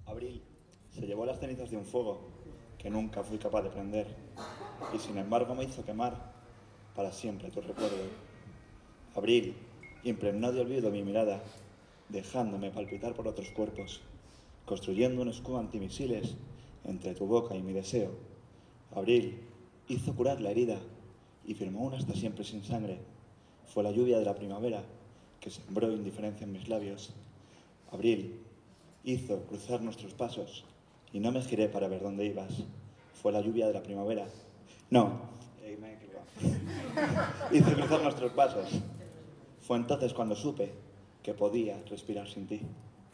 Abril se llevó las cenizas de un fuego que nunca fui capaz de prender, y sin embargo me hizo quemar para siempre tu recuerdo. Abril impregnó de olvido mi mirada, dejándome palpitar por otros cuerpos, construyendo un escudo antimisiles entre tu boca y mi deseo. Abril hizo curar la herida y firmó un hasta siempre sin sangre. Fue la lluvia de la primavera que sembró indiferencia en mis labios. Abril hizo cruzar nuestros pasos y no me giré para ver dónde ibas. Fue la lluvia de la primavera. No, me he equivocado. Hizo cruzar nuestros pasos. Fue entonces cuando supe que podía respirar sin ti.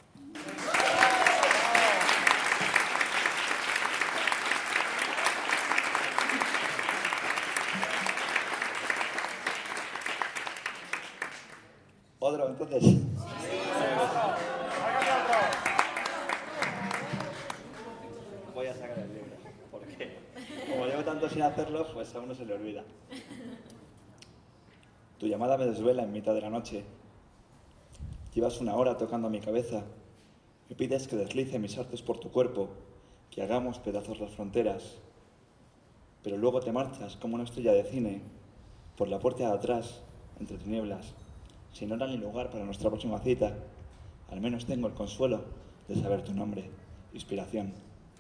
¿Otro entonces? Voy a sacar el libro, porque como llevo tanto sin hacerlo, pues a uno se le olvida. Tu llamada me desvela en mitad de la noche. Llevas una hora tocando mi cabeza. Me pides que deslice mis artes por tu cuerpo, que hagamos pedazos las fronteras. Pero luego te marchas como una estrella de cine, por la puerta de atrás, entre tinieblas, sin hora ni lugar para nuestra próxima cita. Al menos tengo el consuelo de saber tu nombre, inspiración.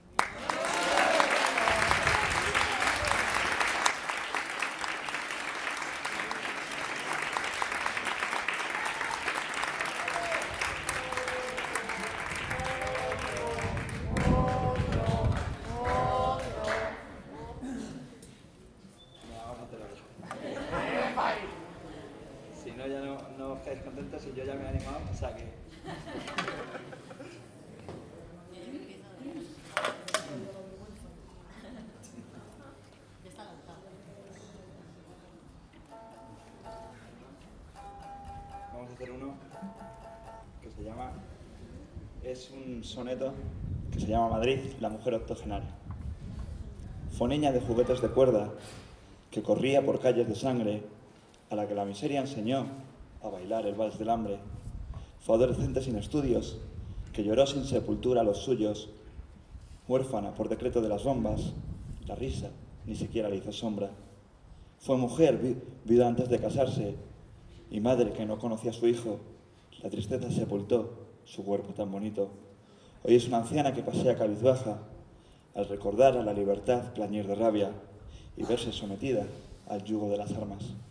Si no, ya no os quedáis contentos y yo ya me he animado, o sea que... Vamos a hacer uno que se llama... Es un soneto que se llama Madrid, la mujer octogenaria. Fue niña de juguetes de cuerda que corría por calles de sangre, a la que la miseria enseñó a bailar el vals del hambre. Fue adolescente sin estudios, que lloró sin sepultura a los suyos. Huérfana por decreto de las bombas, la risa ni siquiera le hizo sombra. Fue mujer, viuda antes de casarse, y madre que no conocía a su hijo. La tristeza sepultó su cuerpo tan bonito. Hoy es una anciana que pasea cabizbaja, al recordar a la libertad plañir de rabia y verse sometida al yugo de las armas.